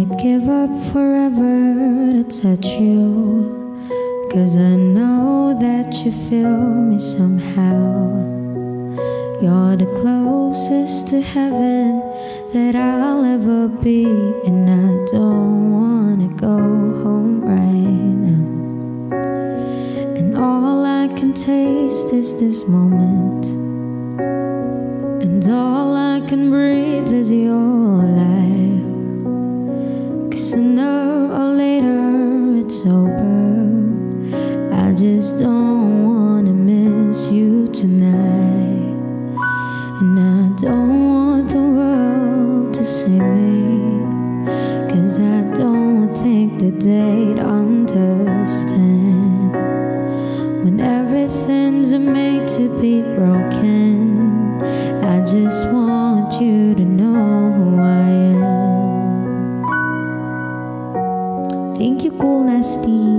I'd give up forever to touch you, 'cause I know that you feel me somehow. You're the closest to heaven that I'll ever be, and I don't wanna go home right now. And all I can taste is this moment, and all I can breathe is your life. 'Cause sooner or later it's over. I just don't wanna miss you tonight, and I don't want the world to see me, 'cause I don't think that they'd understand when everything's made to be broken. I just want you to know who I am. Thank you, Cool Nasty.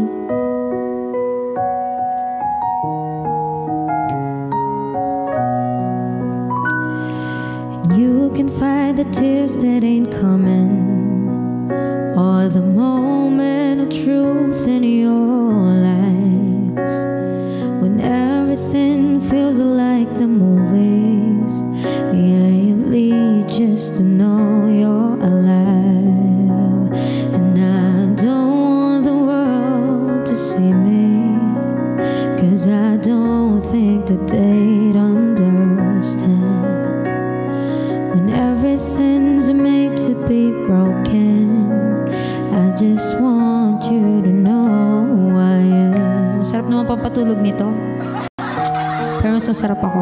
You can fight the tears that ain't coming, or the moment of truth in your lies, when everything feels like the movies. Yeah, you lead just to know you're alive. And I don't want the world to see me, 'cause I don't think that they'd understand when everything's made to be broken. I just want you to know who I am. Masarap naman pampatulog nito, pero mas masarap ako.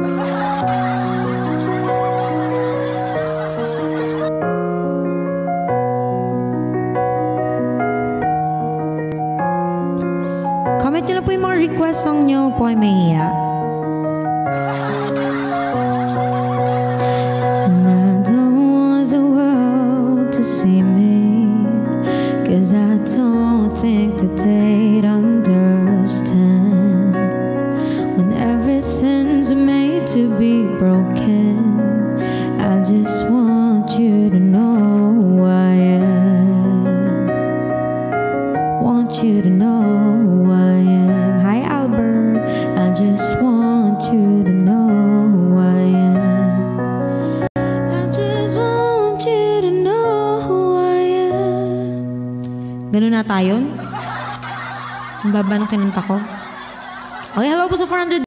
Comment nyo lang po yung mga request song nyo po ay mahiya. And I don't want the world to see me, 'cause I don't think that they'd understand when everything's made to be broken. I just want you to know who I am. Want you to know who I am. Hi Albert, I just want you to know who I am. I just want you to know who I am. Ganun na tayo? Ang baba ng kinanta ko. Okay, hello po sa 400